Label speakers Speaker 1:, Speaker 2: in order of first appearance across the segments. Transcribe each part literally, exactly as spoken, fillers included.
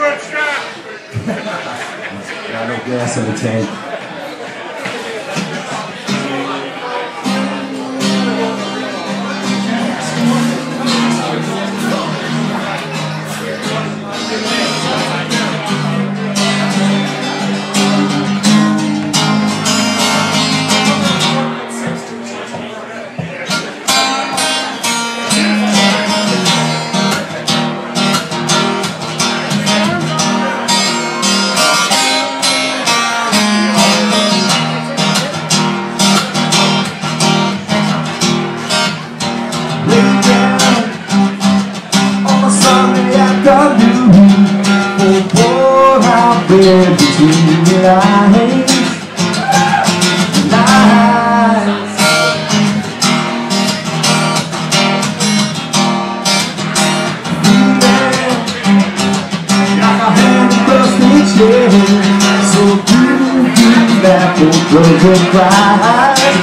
Speaker 1: Got no gas in the tank. Between the lines, lines. Feeling like a hand across the chair. So you do that for broken pride,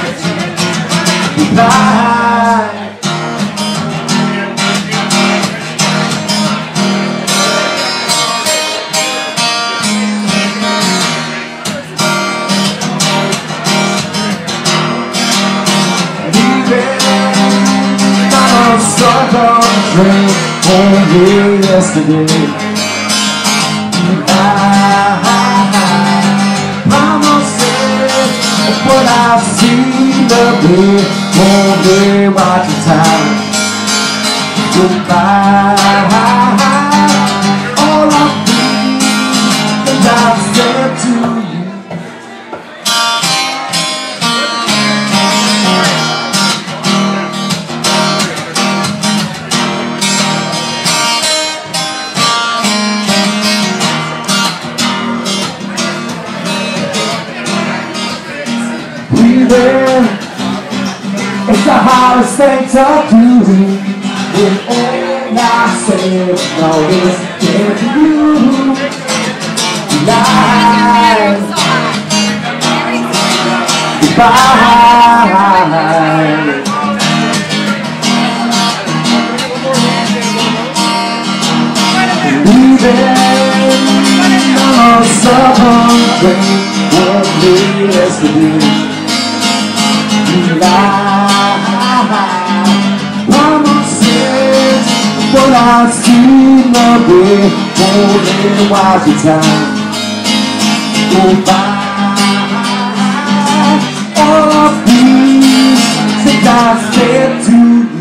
Speaker 1: pride. Stuck on a train home here yesterday. I promises what I've seen of me. Only watching time goodbye. All I feel and I've said to you. It's the hardest thing to do. When all I say is no, is get to you. Lies. Goodbye. Leaving on some train, what we yesterday. Promises what I've seen of it. Only watch your time go by. All of these things I've said to you.